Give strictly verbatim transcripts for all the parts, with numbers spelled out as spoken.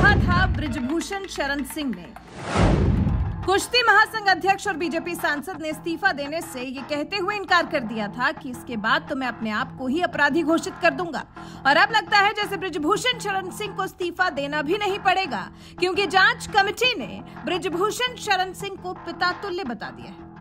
कहा था बृजभूषण शरण सिंह ने। कुश्ती महासंघ अध्यक्ष और बीजेपी सांसद ने इस्तीफा देने से ये कहते हुए इनकार कर दिया था कि इसके बाद तो मैं अपने आप को ही अपराधी घोषित कर दूंगा। और अब लगता है जैसे बृजभूषण शरण सिंह को इस्तीफा देना भी नहीं पड़ेगा, क्योंकि जांच कमेटी ने बृजभूषण शरण सिंह को पिता तुल्य बता दिया है।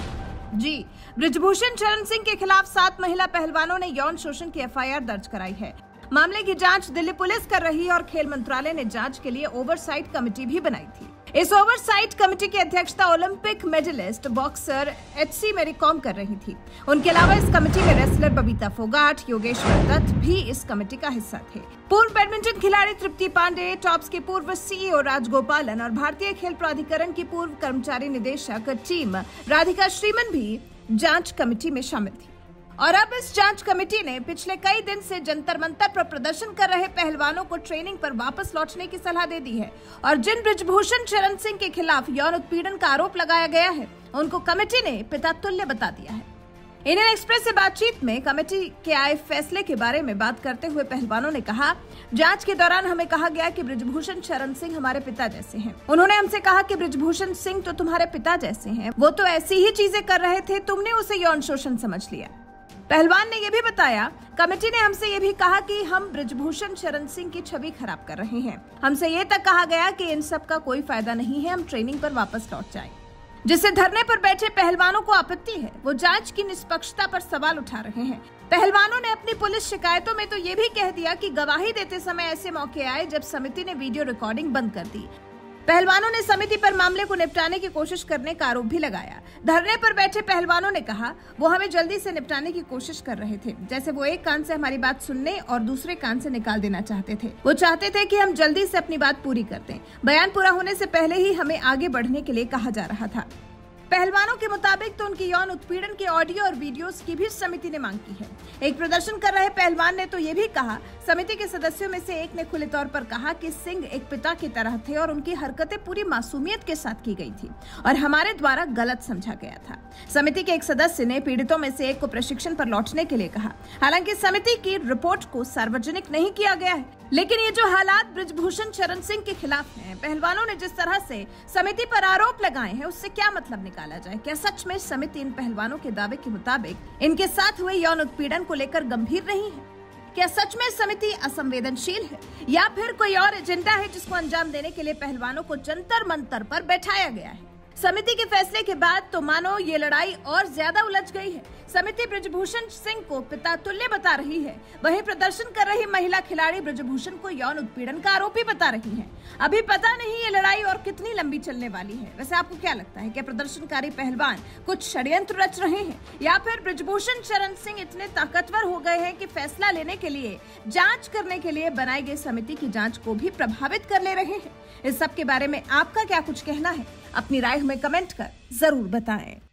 जी, बृजभूषण शरण सिंह के खिलाफ सात महिला पहलवानों ने यौन शोषण की एफ आई आर दर्ज कराई है। मामले की जांच दिल्ली पुलिस कर रही है और खेल मंत्रालय ने जांच के लिए ओवरसाइट कमेटी भी बनाई थी। इस ओवरसाइट कमेटी की अध्यक्षता Olympic medallist boxer H C Mary Kom कर रही थी। उनके अलावा इस कमेटी में रेसलर बबीता फोगाट, योगेश्वर दत्त भी इस कमेटी का हिस्सा थे। पूर्व बैडमिंटन खिलाड़ी तृप्ति पांडे, टॉप्स के पूर्व सी ई ओ राजगोपालन और भारतीय खेल प्राधिकरण की पूर्व कर्मचारी निदेशक टीम राधिका श्रीमन भी जांच कमेटी में शामिल थी। और अब इस जांच कमेटी ने पिछले कई दिन से जंतर मंतर पर प्रदर्शन कर रहे पहलवानों को ट्रेनिंग पर वापस लौटने की सलाह दे दी है। और जिन बृजभूषण शरण सिंह के खिलाफ यौन उत्पीड़न का आरोप लगाया गया है, उनको कमेटी ने पिता तुल्य बता दिया है। इंडियन एक्सप्रेस से बातचीत में कमेटी के आए फैसले के बारे में बात करते हुए पहलवानों ने कहा, जांच के दौरान हमें कहा गया कि बृजभूषण शरण सिंह हमारे पिता जैसे हैं। उन्होंने हमसे कहा कि बृजभूषण सिंह तो तुम्हारे पिता जैसे हैं, वो तो ऐसी ही चीजें कर रहे थे, तुमने उसे यौन शोषण समझ लिया। पहलवान ने यह भी बताया, कमेटी ने हमसे यह भी कहा कि हम बृजभूषण शरण सिंह की छवि खराब कर रहे हैं। हमसे ये तक कहा गया कि इन सब का कोई फायदा नहीं है, हम ट्रेनिंग पर वापस लौट जाएं। जिससे धरने पर बैठे पहलवानों को आपत्ति है, वो जांच की निष्पक्षता पर सवाल उठा रहे हैं। पहलवानों ने अपनी पुलिस शिकायतों में तो ये भी कह दिया कि गवाही देते समय ऐसे मौके आए जब समिति ने वीडियो रिकॉर्डिंग बंद कर दी। पहलवानों ने समिति पर मामले को निपटाने की कोशिश करने का आरोप भी लगाया। धरने पर बैठे पहलवानों ने कहा, वो हमें जल्दी से निपटाने की कोशिश कर रहे थे, जैसे वो एक कान से हमारी बात सुनने और दूसरे कान से निकाल देना चाहते थे। वो चाहते थे कि हम जल्दी से अपनी बात पूरी कर दें। बयान पूरा होने से पहले ही हमें आगे बढ़ने के लिए कहा जा रहा था। पहलवानों के मुताबिक तो उनकी यौन उत्पीड़न के ऑडियो और वीडियोस की भी समिति ने मांग की है। एक प्रदर्शन कर रहे पहलवान ने तो ये भी कहा, समिति के सदस्यों में से एक ने खुले तौर पर कहा कि सिंह एक पिता की तरह थे और उनकी हरकतें पूरी मासूमियत के साथ की गई थी और हमारे द्वारा गलत समझा गया था। समिति के एक सदस्य ने पीड़ितों में से एक को प्रशिक्षण पर लौटने के लिए कहा। हालांकि समिति की रिपोर्ट को सार्वजनिक नहीं किया गया है, लेकिन ये जो हालात बृजभूषण शरण सिंह के खिलाफ हैं, पहलवानों ने जिस तरह से समिति पर आरोप लगाए हैं, उससे क्या मतलब निकाला जाए? क्या सच में समिति इन पहलवानों के दावे के मुताबिक इनके साथ हुए यौन उत्पीड़न को लेकर गंभीर नहीं है? क्या सच में समिति असंवेदनशील है या फिर कोई और एजेंडा है जिसको अंजाम देने के लिए पहलवानों को जंतर मंतर पर बैठाया गया है? समिति के फैसले के बाद तो मानो ये लड़ाई और ज्यादा उलझ गई है। समिति बृजभूषण सिंह को पिता तुल्य बता रही है, वहीं प्रदर्शन कर रही महिला खिलाड़ी बृजभूषण को यौन उत्पीड़न का आरोपी बता रही है। अभी पता नहीं ये लड़ाई और कितनी लंबी चलने वाली है। वैसे आपको क्या लगता है, क्या प्रदर्शनकारी पहलवान कुछ षड्यंत्र रच रहे हैं या फिर बृजभूषण शरण सिंह इतने ताकतवर हो गए हैं कि फैसला लेने के लिए, जांच करने के लिए बनाई गई समिति की जांच को भी प्रभावित कर ले रहे हैं? इस सब के बारे में आपका क्या कुछ कहना है? अपनी राय हमें कमेंट कर जरूर बताएं।